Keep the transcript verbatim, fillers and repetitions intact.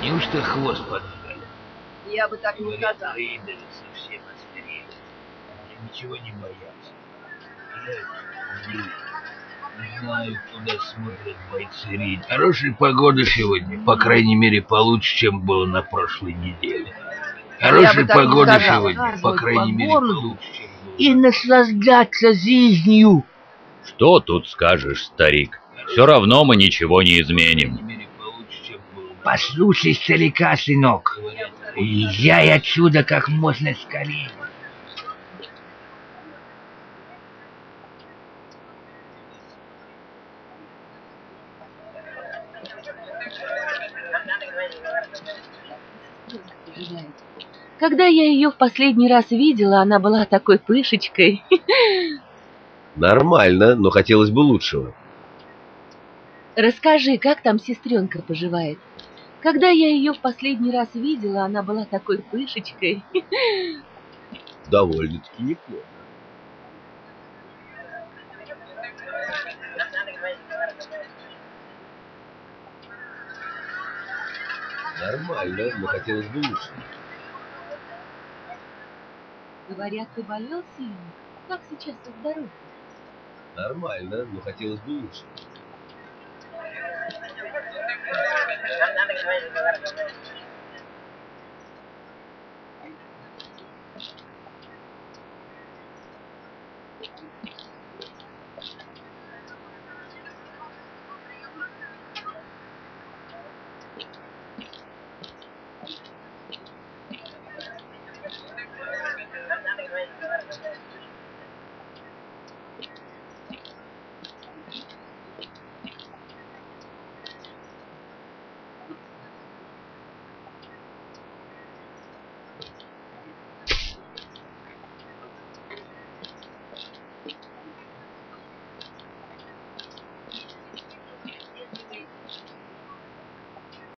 Неужто хвост поджали? Я бы так не Говорят, сказал. Рейдеры совсем острели. Уже ничего не боятся. Не знаю, куда смотрят бойцы Рейд. Хорошая погода сегодня, по крайней мере, получше, чем было на прошлой неделе. Хорошая погода сегодня, по крайней мере, получше, чем было. И наслаждаться жизнью. Что тут скажешь, старик? Все равно мы ничего не изменим. Послушай старика, сынок. Езжай отсюда как можно скорее. Когда я ее в последний раз видела, она была такой пышечкой. Нормально, но хотелось бы лучшего. Расскажи, как там сестренка поживает? Когда я ее в последний раз видела, она была такой пышечкой. Довольно-таки неплохо. Нормально, но хотелось бы лучше. Говорят, ты болел сильно? Как сейчас со здоровьем? Нормально, но хотелось бы лучше.